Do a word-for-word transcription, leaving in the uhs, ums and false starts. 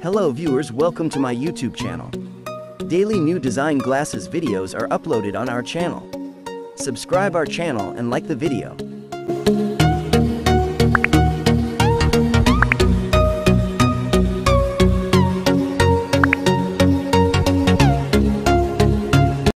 Hello viewers, welcome to my YouTube channel. Daily new design glasses videos are uploaded on our channel. Subscribe our channel and like the video.